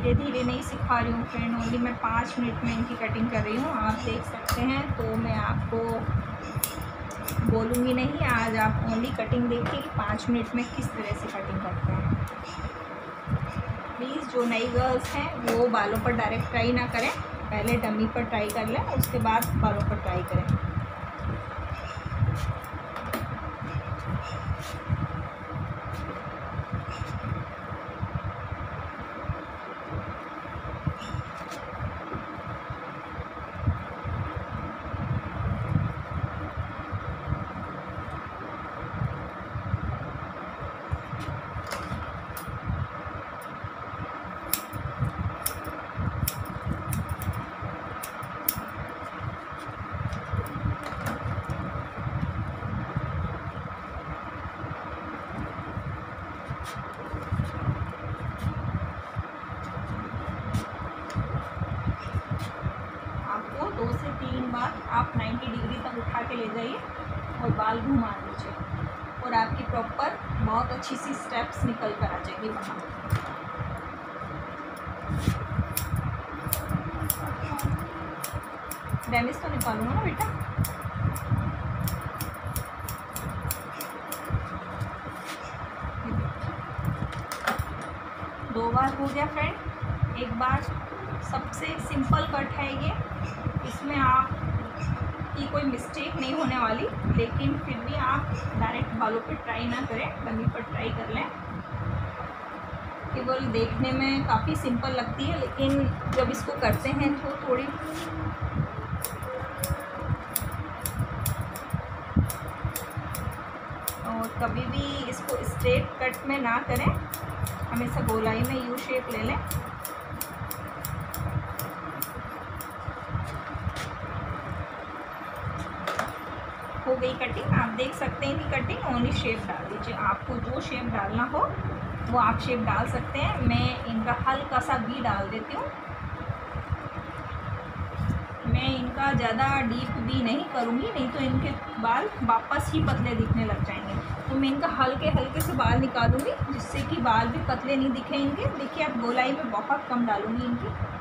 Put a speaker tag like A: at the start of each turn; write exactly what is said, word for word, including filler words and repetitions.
A: धीरे धीरे नहीं सिखा रही हूँ फ्रेंड, ओनली मैं पाँच मिनट में इनकी कटिंग कर रही हूँ, आप देख सकते हैं। तो मैं आपको बोलूँगी नहीं, आज आप ओनली कटिंग देखिए कि पाँच मिनट में किस तरह से कटिंग करते हैं। प्लीज़ जो नई गर्ल्स हैं वो बालों पर डायरेक्ट ट्राई ना करें, पहले डमी पर ट्राई कर लें, उसके बाद बालों पर ट्राई करें। दो से तीन बार आप नब्बे डिग्री तक उठा के ले जाइए और बाल घुमा दीजिए, और आपकी प्रॉपर बहुत अच्छी सी स्टेप्स निकल कर आ जाएगी बाहर। डैमेज तो निकालूंगा ना बेटा। दो बार हो गया फ्रेंड। एक बार सबसे सिंपल कट है ये, इसमें आप की कोई मिस्टेक नहीं होने वाली, लेकिन फिर भी आप डायरेक्ट बालों पे ट्राई ना करें, डमी पर ट्राई कर लें। केवल देखने में काफ़ी सिंपल लगती है, लेकिन जब इसको करते हैं तो थोड़ी और कभी भी इसको स्ट्रेट कट में ना करें, हमेशा गोलाई में यू शेप ले लें। हो गई कटिंग, आप देख सकते हैं कि कटिंग ओनली शेप डाल दीजिए, आपको जो शेप डालना हो वो आप शेप डाल सकते हैं। मैं इनका हल्का सा भी डाल देती हूँ, मैं इनका ज़्यादा डीप भी नहीं करूँगी, नहीं तो इनके बाल वापस ही पतले दिखने लग जाएंगे। तो मैं इनका हल्के हल्के से बाल निकालूंगी, जिससे कि बाल भी पतले नहीं दिखे इनके। देखिए आप गोलाई में बहुत कम डालूंगी इनकी।